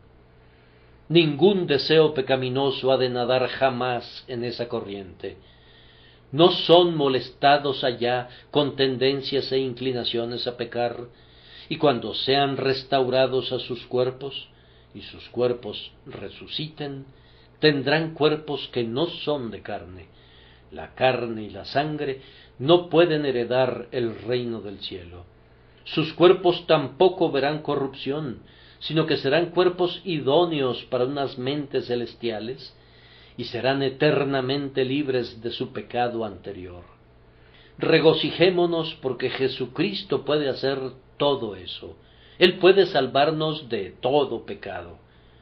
Ningún deseo pecaminoso ha de nadar jamás en esa corriente. No son molestados allá con tendencias e inclinaciones a pecar, y cuando sean restaurados a sus cuerpos, y sus cuerpos resuciten, tendrán cuerpos que no son de carne. La carne y la sangre no pueden heredar el reino del cielo. Sus cuerpos tampoco verán corrupción, sino que serán cuerpos idóneos para unas mentes celestiales, y serán eternamente libres de su pecado anterior. Regocijémonos porque Jesucristo puede hacer todo eso. Él puede salvarnos de todo pecado.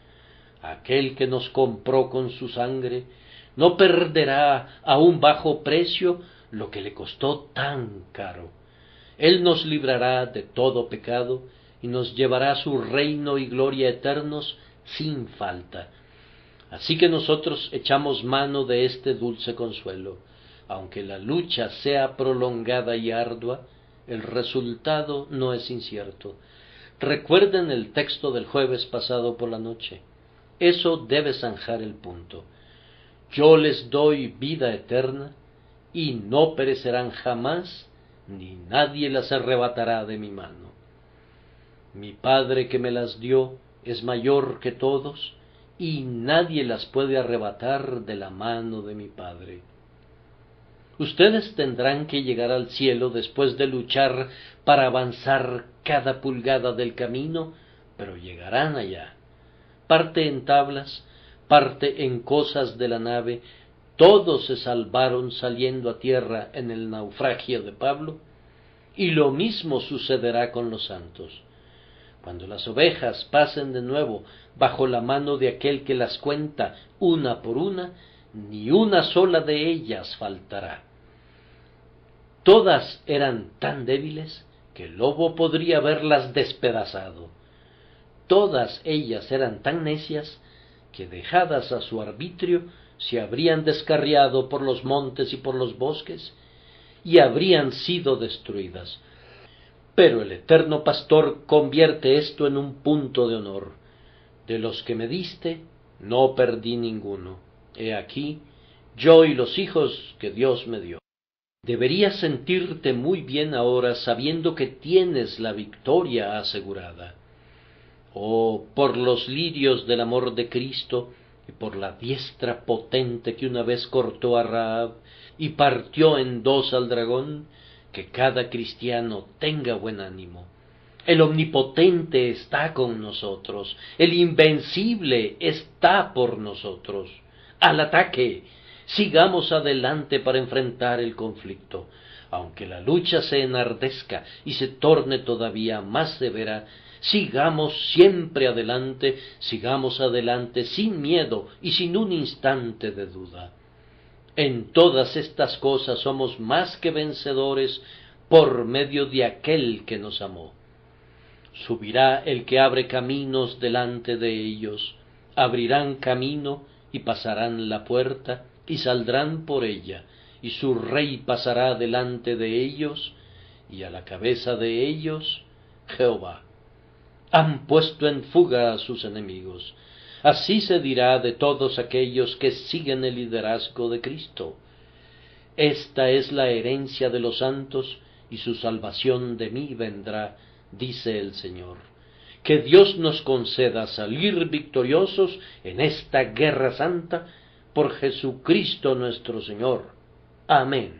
Aquel que nos compró con su sangre no perderá a un bajo precio lo que le costó tan caro. Él nos librará de todo pecado y nos llevará a su reino y gloria eternos sin falta. Así que nosotros echamos mano de este dulce consuelo. Aunque la lucha sea prolongada y ardua, el resultado no es incierto. Recuerden el texto del jueves pasado por la noche. Eso debe zanjar el punto. Yo les doy vida eterna, y no perecerán jamás, ni nadie las arrebatará de mi mano. Mi Padre que me las dio es mayor que todos, y nadie las puede arrebatar de la mano de mi Padre. Ustedes tendrán que llegar al cielo después de luchar para avanzar cada pulgada del camino, pero llegarán allá. Parte en tablas, parte en cosas de la nave, todos se salvaron saliendo a tierra en el naufragio de Pablo, y lo mismo sucederá con los santos. Cuando las ovejas pasen de nuevo bajo la mano de aquel que las cuenta una por una, ni una sola de ellas faltará. Todas eran tan débiles que el lobo podría haberlas despedazado. Todas ellas eran tan necias que, dejadas a su arbitrio, se habrían descarriado por los montes y por los bosques, y habrían sido destruidas. Pero el eterno pastor convierte esto en un punto de honor. De los que me diste, no perdí ninguno. He aquí, yo y los hijos que Dios me dio. Deberías sentirte muy bien ahora sabiendo que tienes la victoria asegurada. Oh, por los lirios del amor de Cristo y por la diestra potente que una vez cortó a Rahab y partió en dos al dragón, que cada cristiano tenga buen ánimo. El omnipotente está con nosotros, el invencible está por nosotros. Al ataque, sigamos adelante para enfrentar el conflicto. Aunque la lucha se enardezca y se torne todavía más severa, sigamos siempre adelante, sigamos adelante sin miedo y sin un instante de duda. En todas estas cosas somos más que vencedores por medio de aquel que nos amó. Subirá el que abre caminos delante de ellos, abrirán camino y pasarán la puerta y saldrán por ella, y su rey pasará delante de ellos, y a la cabeza de ellos Jehová. Han puesto en fuga a sus enemigos. Así se dirá de todos aquellos que siguen el liderazgo de Cristo. Esta es la herencia de los santos, y su salvación de mí vendrá, dice el Señor. Que Dios nos conceda salir victoriosos en esta guerra santa, por Jesucristo nuestro Señor. Amén.